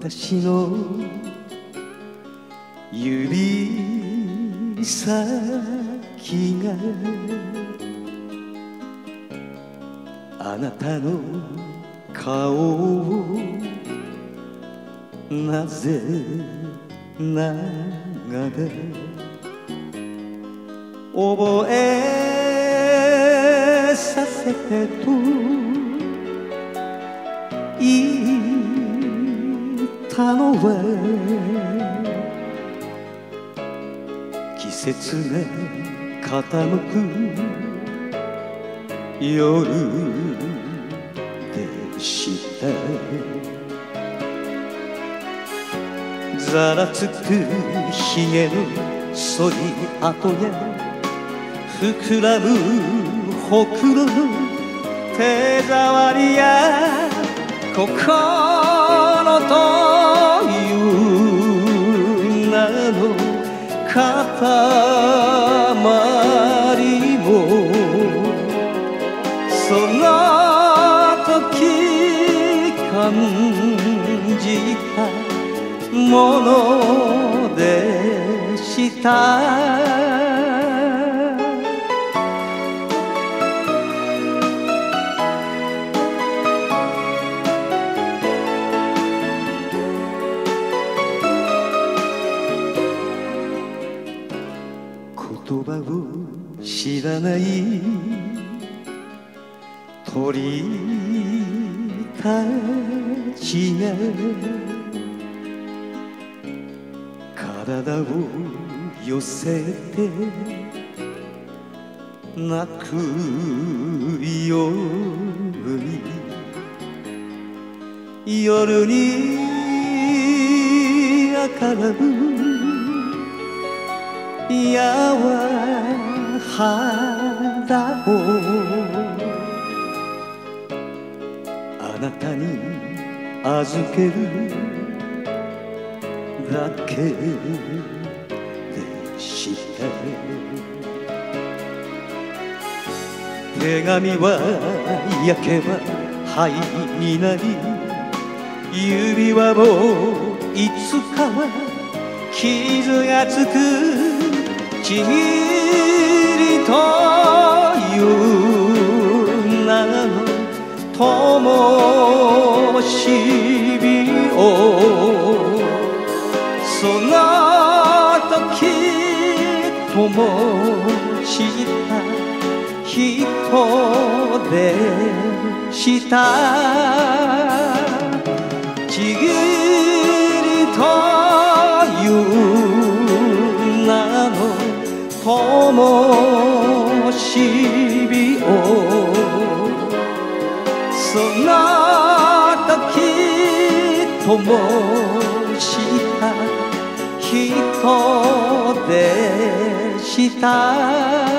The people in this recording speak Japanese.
私の指先があなたの顔をなぜながら覚えさせてと言ったのは季節が傾く夜でしたざらつくひげの剃り跡や膨らむほくろの手触りや心という名の塊もその時感じたものでした言葉を知らない鳥たちが体を寄せて泣くように夜に明る柔肌をあなたに預けるだけでした手紙は焼けば灰になり指輪もいつかは傷がつくちぎりという名の灯火をその時灯した人でしたちぎりという名の灯火をその時灯した人でした